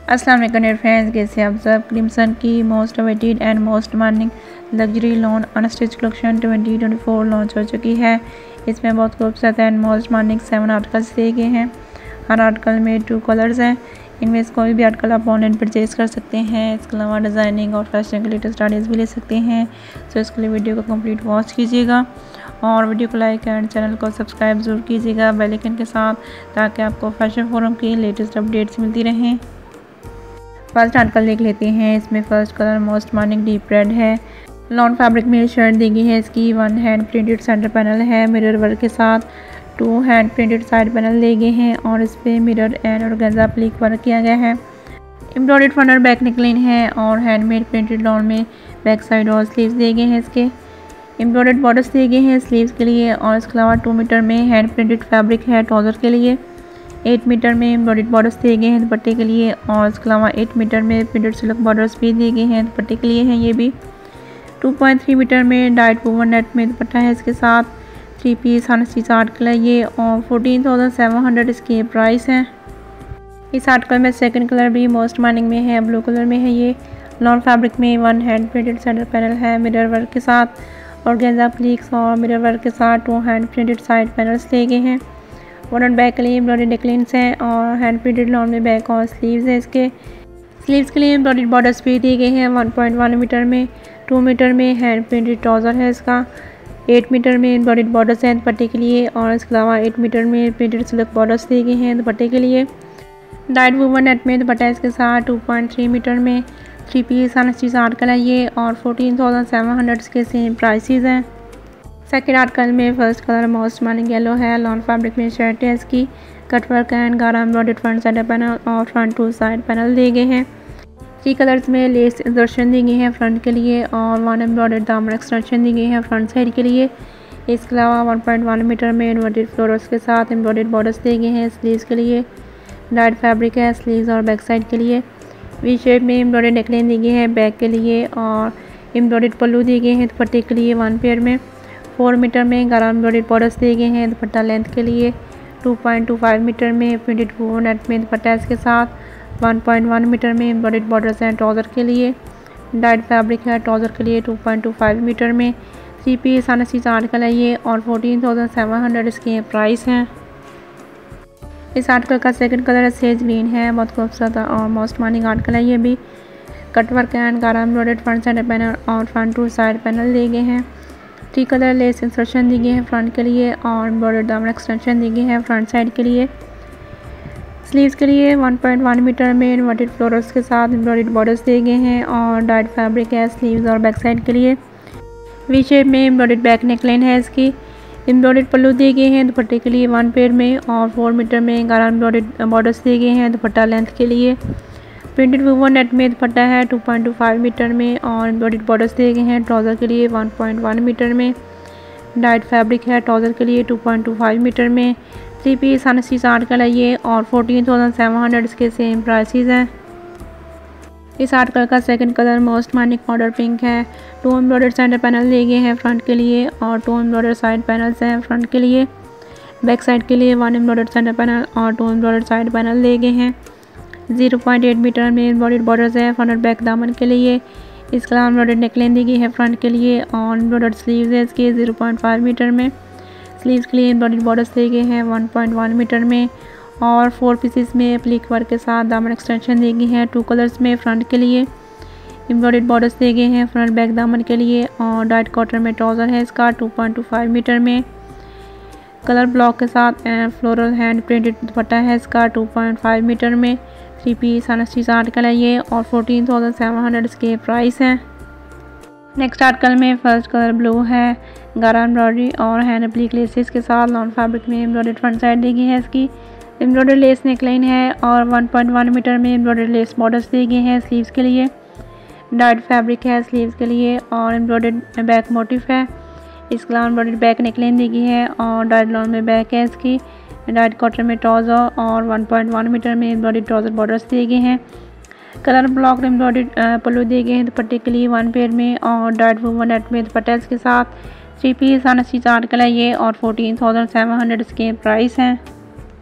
अस्सलाम वालेकुम dear friends, कैसे आप सब। क्रिम्सन की most awaited and most demanding luxury lawn unstitch collection 2024 launch हो चुकी है। इसमें बहुत खूबसूरत एंड मोस्ट डिमांडिंग 7 आर्टिकल्स दिए गए हैं। हर आर्टिकल में 2 कलर्स हैं। इनमें से कोई भी आर्टिकल आप ऑनलाइन परचेज कर सकते हैं। इसके अलावा डिज़ाइनिंग और फैशन के लेटेस्ट आइडियाज़ भी ले सकते हैं। सो इसके लिए वीडियो को कंप्लीट वॉच कीजिएगा और वीडियो को लाइक एंड चैनल को सब्सक्राइब ज़रूर कीजिएगा बेल आइकन के साथ, ताकि आपको फैशन फोरम की लेटेस्ट अपडेट्स मिलती रहें। फर्स्ट आर्टिकल देख लेते हैं। इसमें first colour most demanding deep red है। लॉन फैब्रिक में शर्ट दी गई है। इसकी 1 हैंड प्रिंटेड सेंटर पैनल है मिरर वर्क के साथ। 2 हैंड प्रिंटेड साइड पैनल दिए गए हैं और इस पर mirror and organza applique work किया गया है। एम्ब्रॉयडर्ड फ्रंट बैक निकलिन है और हैंडमेड प्रिंटेड लॉन में बैक साइड और स्लीव्स दिए गए हैं। इसके एम्ब्रॉयडर्ड बॉर्डर्स दिए गए हैं स्लीव्स के लिए और इसके अलावा 2 मीटर में हैंड प्रिंटेड फैब्रिक है ट्राउज़र के लिए। 8 मीटर में एम्ब्रॉयडर्ड बॉर्डर्स दिए गए हैं दुपट्टे के लिए और इसके अलावा 8 मीटर में प्रिंटेड सिल्क बॉर्डर्स भी दिए गए हैं दुपट्टे के लिए हैं। ये भी 2.3 मीटर में डाइट वूवन नेट में दुपट्टा है। इसके साथ 3 पीस अनस्टिच आर्टिकल है ये और 14,700 इसकी प्राइस है। इस आर्टिकल में सेकंड कलर भी मोस्ट डिमांडिंग में है, ब्लू कलर में है। ये लॉन फैब्रिक में 1 हैंड प्रिंटेड सेंटर पैनल है मिरर वर्क के साथ। ऑर्गेन्जा प्लीक्स और मिरर वर्क के साथ 2 हैंड प्रिंटेड साइड पैनल्स दिए गए हैं। फ्रंट एंड बैक के लिए एम्ब्रॉयडर्ड नेकलाइंस हैं और हैंड प्रिंटेड लॉन में बैक और स्लीव्स है। इसके स्लीव्स के लिए एम्ब्रॉयडर्ड बॉर्डर्स भी दिए गए हैं। 1.1 मीटर में 2 मीटर में हैंड प्रिंटेड ट्राउज़र है इसका। 8 मीटर में एम्ब्रॉयडर्ड बॉर्डर्स हैं दुपट्टे के लिए और इसके अलावा 8 मीटर में प्रिंटेड सिल्क बॉर्डर्स दिए गए हैं दुपट्टे के लिए। डाइट वूवन नेट में दुपट्टा इसके साथ 2.3 मीटर में 3 पीस अनस्टिच आर्टिकल है ये और 14,700 के सेम प्राइसेस हैं। सेकेंड आर्टिकल में first colour most demanding yellow है। लॉन फैब्रिक में शर्ट है इसकी। Cutwork and gara embroidered front centre panel और फ्रंट 2 साइड पैनल दिए गए हैं। 3 कलर्स में लेस इंसर्शन दी गई है फ्रंट के लिए और 1 एम्ब्रॉयडर्ड दामन एक्सटेंशन दी गई है फ्रंट साइड के लिए। इसके अलावा 1.1 मीटर में इन्वर्टेड फ्लोरल्स के साथ एम्ब्रॉयडर्ड बॉर्डर्स दिए गए हैं स्लीव्स के लिए। डाइट फैब्रिक है स्लीव्स और बैक साइड के लिए। वी शेप में एम्ब्रॉयडर्ड नेकलाइन दी गई है बैक के लिए और एम्ब्रॉयडर्ड पल्लू दिए गए हैं दुपट्टे के लिए 1 पेयर में। 4 मीटर में गारा एम्ब्रॉयडर्ड बॉर्डर्स दिए गए हैं दुपट्टा लेंथ के लिए। 2.25 मीटर में प्रिंटेड वूवन नेट में दुपट्टा इसके साथ। 1.1 मीटर में एम्ब्रॉयडर्ड बॉर्डर्स हैं ट्राउज़र के लिए। डाइट फैब्रिक है ट्राउज़र के लिए। 2.25 मीटर में 3 पीस अनस्टिच आर्टिकल है ये और 14,700 इसके प्राइस हैं। इस आर्टिकल का सेकंड कलर सेज ग्रीन है। बहुत खूबसूरत और मोस्ट डिमांडिंग आर्टिकल है ये भी। Cutwork and gara embroidered front centre panel और फ्रंट 2 साइड पैनल दिए गए हैं। 3 कलर लेस इंसर्शन दी गई है फ्रंट के लिए और एम्ब्रॉयडर्ड दामन एक्सटेंशन दी गई है फ्रंट साइड के लिए। स्लीव्स के लिए 1.1 मीटर में इन्वर्टेड फ्लोरल्स के साथ एम्ब्रॉयडर्ड बॉर्डर्स दिए गए हैं और डाइट फैब्रिक है स्लीव्स और बैक साइड के लिए। वी शेप में एम्ब्रॉयडर्ड बैक नेकलाइन है इसकी। एम्ब्रॉयडर्ड पल्लू दिए गए हैं दुपट्टे के लिए 1 पेयर में और 4 मीटर में गारा एम्ब्रॉयडर्ड बॉर्डर्स दिए गए हैं दुपट्टा लेंथ के लिए। प्रिंटेड वूवन नेट में दुपट्टा है 2.25 मीटर में और एम्ब्रॉयडर्ड बॉर्डर्स दिए गए हैं ट्राउज़र के लिए 1.1 मीटर में। डाइट फैब्रिक है ट्राउज़र के लिए 2.25 मीटर में 3 पीस अनस्टिच आर्टिकल है ये और 14,700 इसके सेम प्राइसेस हैं। इस आर्टिकल का second colour most demanding powder pink है। 2 एम्ब्रॉयडर्ड सेंटर पैनल दिए गए हैं फ्रंट के लिए और 2 एम्ब्रॉयडर्ड साइड पैनल्स हैं फ्रंट के लिए। बैक साइड के लिए 1 एम्ब्रॉयडर्ड सेंटर पैनल और 2 एम्ब्रॉयडर्ड साइड पैनल दिए गए हैं। 0.8 मीटर में एम्ब्रॉयडर्ड बॉर्डर्स है फ्रंट और बैक दामन के लिए। इसके अलावा एम्ब्रॉयडर्ड नेकलाइन दी गई है फ्रंट के लिए और एम्ब्रॉयडर्ड स्लीव्स है इसके 0.5 मीटर में। स्लीव्स के लिए एम्ब्रॉयडर्ड बॉर्डर्स दिए गए हैं 1.1 मीटर में और 4 पीसेस में प्लीक वर्क के साथ दामन एक्सटेंशन दी गई है 2 कलर्स में फ्रंट के लिए। एम्ब्रॉयडर्ड बॉर्डर्स दिए गए हैं फ्रंट बैक दामन के लिए और डाइट कॉटन में ट्राउज़र है इसका 2.25 मीटर में। कलर ब्लॉक के साथ फ्लोरल हैंड प्रिंटेड दुपट्टा है इसका 2.5 मीटर में। 3 पीस अनस्टिच आर्टिकल है ये और 14,700 इसके प्राइस हैं। नेक्स्ट आर्टिकल में फर्स्ट कलर ब्लू है। गारा एम्ब्रॉयडरी और हैंड प्लीक लेसेस के साथ लॉन फैब्रिक में एम्ब्रॉयडर्ड फ्रंट साइड दी गई है इसकी। एम्ब्रॉयडर्ड लेस नेकलाइन है और 1.1 मीटर में एम्ब्रॉयडर्ड लेस बॉर्डर्स दिए गए हैं स्लीव्स के लिए। डाइट फैब्रिक है स्लीव्स के लिए और एम्ब्रॉयडर्ड बैक मोटिफ है। इसके अलावा एम्ब्रॉयडर्ड बैक नेकलाइन दी गई है और डाइट लॉन में बैक है इसकी। डाइट कॉटन में ट्राउज़र और 1.1 मीटर में एम्ब्रॉयडर्ड ट्राउज़र बॉर्डर्स दिए गए हैं। कलर ब्लॉक एम्ब्रॉयडर्ड पल्लू दिए गए हैं दुपट्टे के लिए 1 पेयर में और डाइट वूवन नेट में दुपट्टा के साथ। 3 पीस अनस्टिच आर्टिकल है ये और 14,700 इसके प्राइस हैं।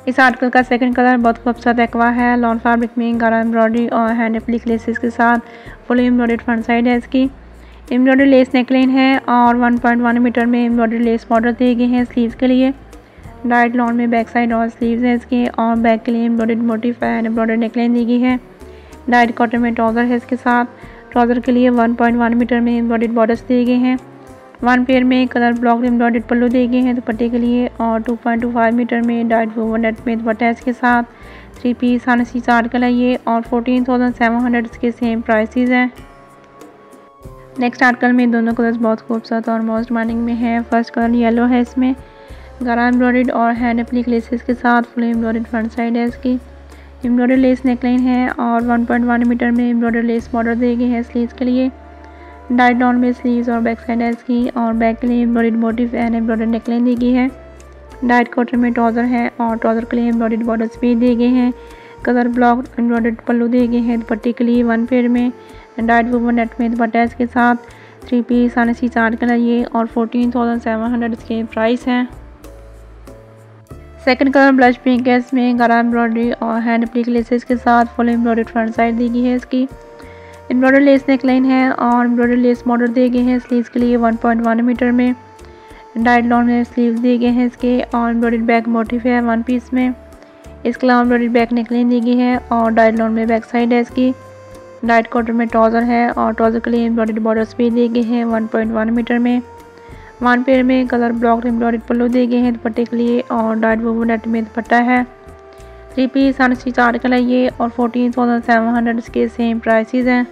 इस आर्टिकल का सेकंड कलर बहुत खूबसूरत एक्वा है। लॉन फैब्रिक में गारा एम्ब्रॉयडरी और हैंड एप्लिक लेसेस के साथ फुल एम्ब्रॉयडर्ड फ्रंट साइड है। इसकी एम्ब्रॉयडरी लेस नेकलाइन है और 1.1 मीटर में एम्ब्रॉयडरी लेस बॉर्डर दिए गए हैं स्लीव्स के लिए। डाइट लॉन में बैक साइड और स्लीव्स है इसके, और बैक के लिए embroidered motif and embroidered neckline दी गई है। डाइट कॉटन में ट्राउज़र है इसके साथ। ट्राउज़र के लिए 1.1 मीटर में एम्ब्रॉयडर्ड बॉर्डर्स दिए गए हैं। वन पेयर में कलर ब्लॉक एम्ब्रॉयडर्ड पल्लू दिए गए हैं दुपट्टे के लिए, और 2.25 मीटर में डाइट वोवन नेट में दुपट्टा इसके साथ। 3 पीस हानसी चार्ट कलर ये, और 14,700 इसके सेम प्राइसेस हैं। नेक्स्ट आर्टिकल में दोनों कलर्स बहुत खूबसूरत और मोस्ट डिमांडिंग में है। फर्स्ट कलर येलो है, इसमें गारा एम्ब्रॉयडर्ड और हैंड एप्लिक लेसेस के साथ फुल एम्ब्रॉयडर्ड फ्रंट साइड है इसकी। एम्ब्रॉयडर्ड लेस नेकलाइन है और 1.1 मीटर में एम्ब्रॉयडर्ड लेस बॉर्डर दिए गए हैं स्लीव्स के लिए। डाइट डाउन में स्लीव्स और बैक साइड है इसकी, और बैक के लिए embroidered motif and embroidered neckline दी गई है। डाइट कॉटन में ट्राउज़र है और ट्राउज़र के लिए एम्ब्रॉयडर्ड बॉर्डर्स भी दिए गए हैं। कलर ब्लॉक एम्ब्रॉयडर्ड पल्लू दिए गए हैं दुपट्टे के लिए वन पेयर में। डाइट वोवन नेट में दुपट्टा इसके साथ। 3 पीस हानसी चार्ट कलर ये, और 14,700 इसके प्राइस हैं। सेकंड कलर ब्लश पिंक है, इसमें गारा एम्ब्रॉयडरी और हैंड एप्लिक लेसेस के साथ फुल एम्ब्रॉयडर्ड फ्रंट साइड दी गई है इसकी। एम्ब्रॉयडर्ड लेस नेकलाइन है और एम्ब्रॉयडर्ड लेस बॉर्डर दिए गए हैं स्लीव्स के लिए 1.1 मीटर में। डाइट लॉन में स्लीव्स दिए गए हैं इसके, और एम्ब्रॉयडर्ड बैक मोटिफ है वन पीस में। इसके अलावा एम्ब्रॉयडर्ड बैक नेकलाइन दी गई है, और डाइट लॉन में बैक साइड है इसकी। डाइट कॉटन में ट्राउज़र है और ट्राउज़र के लिए एम्ब्रॉयडर्ड बॉर्डर्स भी दिए गए हैं 1.1 मीटर में। वन पेयर में कलर ब्लॉक एम्ब्रॉयडर्ड पल्लू दिए गए हैं दुपट्टे के लिए, और डाइट वोवन नेट में दुपट्टा है। 3 पीस हानसी चार्ट कलर ये, और 14,700 इसके सेम प्राइसेस हैं।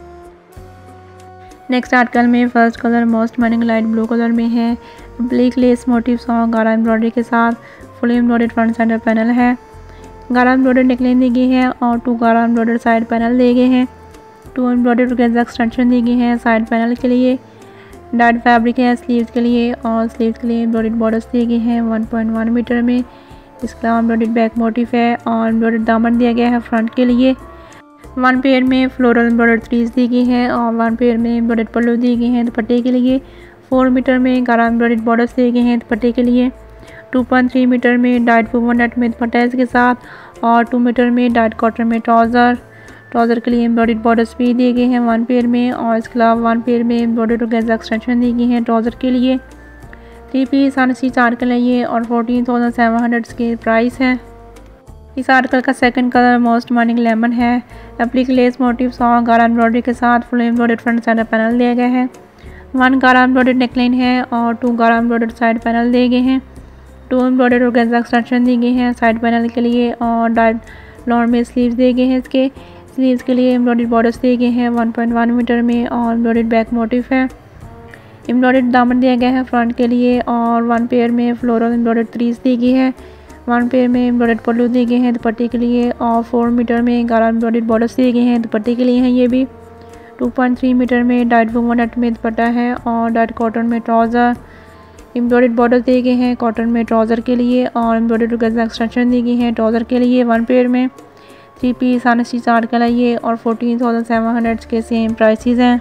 नेक्स्ट आर्टिकल में first colour most demanding light blue colour में है। ब्लैक लेस मोटिव्स और गारा एम्ब्रॉयडरी के साथ full embroidered front side panel है। गारा एम्ब्रॉयडर्ड नेकलाइन दी गई है और 2 गारा एम्ब्रॉयडर्ड साइड पैनल दिए गए हैं। 2 एम्ब्रॉयडर्ड गेंजा एक्सटेंशन दी गई है साइड पैनल के लिए। डाइट फैब्रिक है स्लीव्स के लिए, और स्लीव्स के लिए एम्ब्रॉयडर्ड बॉर्डर्स दिए गए हैं 1.1 मीटर में। इसके अलावा एम्ब्रॉयडर्ड बैक मोटिफ है और एम्ब्रॉयडर्ड दामन दिया गया है फ्रंट के लिए। वन पेयर में फ्लोरल एम्ब्रॉयडर्ड थ्रीज दी गई हैं, और वन पेयर में एम्ब्रॉयडर्ड पल्लू दिए गए हैं दुपट्टे के लिए। 4 मीटर में गारा एम्ब्रॉयडर्ड बॉर्डर्स दिए गए हैं दुपट्टे के लिए। 2.3 मीटर में डाइट वोवन नेट में दुपट्टा इसके साथ, और 2 मीटर में डाइट कॉटन में ट्राउज़र के लिए एम्ब्रॉयडर्ड बॉर्डर्स भी दिए गए हैं वन पेयर में, और इसके अलावा वन पेयर में एम्ब्रॉयडर्ड गेंजा एक्सटेंशन दी गई है ट्राउज़र के लिए। 3 पीस हानसी चार्ट कलर ये, और 14,700 के प्राइस है। इस आर्टिकल का second colour most demanding lemon है। एप्लिक लेस मोटिव्स और गारा एम्ब्रॉयडरी के साथ full embroidered front side panel दिया गया है। 1 गारा एम्ब्रॉयडर्ड नेकलाइन है और 2 गारा एम्ब्रॉयडर्ड साइड पैनल दिए गए हैं। 2 एम्ब्रॉयडर्ड और गेंजा एक्सटेंशन दी गई हैं साइड पैनल के लिए, और डाइट लॉन में स्लीव्स दिए गए हैं इसके। स्लीव्स के लिए एम्ब्रॉयडर्ड बॉर्डर्स दिए गए हैं 1.1 मीटर में, और एम्ब्रॉयडर्ड बैक मोटिफ है। एम्ब्रॉयडर्ड दामन दिया गया है फ्रंट के लिए, और वन पेयर में फ्लोरल एम्ब्रॉयडर्ड थ्रीज दी गई है। वन पेयर में एम्ब्रॉयडर्ड पल्लू दिए गए हैं दुपट्टे के लिए, और 4 मीटर में गारा एम्ब्रॉयडर्ड बॉर्डर्स दिए गए हैं दुपट्टे के लिए हैं ये भी। 2.3 मीटर में डाइट वोवन नेट में दुपट्टा है, और डाइट कॉटन में ट्राउज़र। एम्ब्रॉयडर्ड बॉर्डर दिए गए हैं कॉटन में ट्राउज़र के लिए, और एम्ब्रॉयडर्ड गेंजा एक्सटेंशन दी गई है ट्राउज़र के लिए वन पेयर में। 3 पीस हानसी चार्ट कलर ये, और 14,700 के सेम प्राइसेस हैं।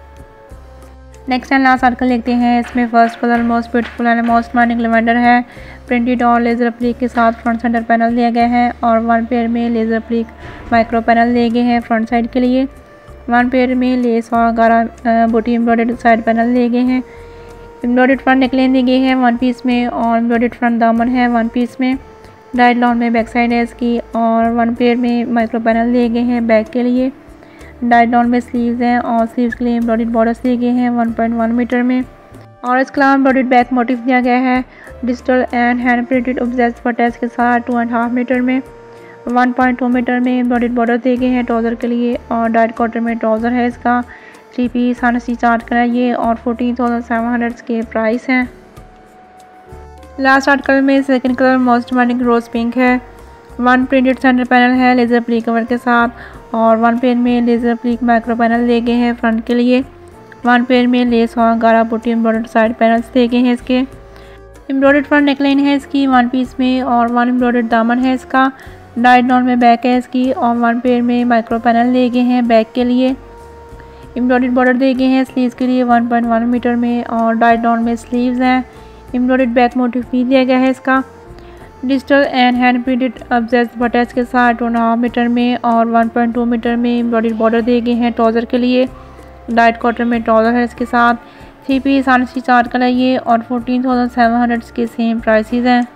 नेक्स्ट एंड लास्ट आर्टिकल देखते हैं। इसमें first colour most beautiful and most demanding lavender है। प्रिंटेड और लेज़र प्लीक के साथ फ्रंट सेंटर पैनल दिया गया है, और वन पेयर में लेज़र प्लीक माइक्रो पैनल दिए गए हैं फ्रंट साइड के लिए। वन पेयर में लेस और गारा बूटी एम्ब्रॉयडर्ड साइड पैनल दिए गए हैं। एम्ब्रॉयडर्ड फ्रंट नेकलाइन दी गई है वन पीस में, और एम्ब्रॉयडर्ड फ्रंट दामन है वन पीस में। डाइट लॉन में बैक साइड है इसकी, और वन पेयर में माइक्रो पैनल दिए गए हैं बैक के लिए। डाइट लॉन में स्लीव्स हैं, और स्लीव्स के लिए एम्ब्रॉयडर्ड बॉर्डर्स दिए गए हैं 1.1 मीटर में, और इसके अलावा एम्ब्रॉयडर्ड बैक मोटिफ दिया गया है digital and hand printed object patches के साथ 2.5 मीटर में। 1.2 मीटर में एम्ब्रॉयडर्ड बॉर्डर दिए गए हैं ट्राउज़र के लिए, और डाइट कॉटन में ट्राउज़र है इसका। 3 पीस हानसी चार्ट कलर ये, और 14,700 के प्राइस हैं। लास्ट आर्टिकल में second colour most demanding rose pink है। 1 प्रिंटेड सेंटर पैनल है लेज़र प्लीक कवर के साथ, और 1 पेयर में लेज़र प्लीक माइक्रो पैनल दिए गए हैं फ्रंट के लिए। 1 पेयर में लेस और गारा बूटी एम्ब्रॉयडर्ड साइड पैनल्स दिए गए हैं इसके। एम्ब्रॉयडर्ड फ्रंट नेकलाइन है इसकी 1 पीस में, और 1 एम्ब्रॉयडर्ड दामन है इसका। डाइट लॉन में बैक है इसकी, और 1 पेयर में माइक्रो पैनल दिए गए हैं बैक के लिए। एम्ब्रॉयडर्ड बॉर्डर दिए गए हैं स्लीव्स के लिए 1.1 मीटर में, और डाइट लॉन में स्लीव्स हैं। एम्ब्रॉयडर्ड बैक मोटिफ भी दिया गया है इसका। Digital and hand printed object buttons के साथ 2.5 मीटर में और 1.2 मीटर में एम्ब्रॉयडरी बॉर्डर दिए गए हैं ट्राउज़र के लिए। लाइट कॉटन में ट्राउज़र है इसके साथ। 3 पीस 8 चार्ज का है ये और 14,700 के सेम प्राइसेस हैं।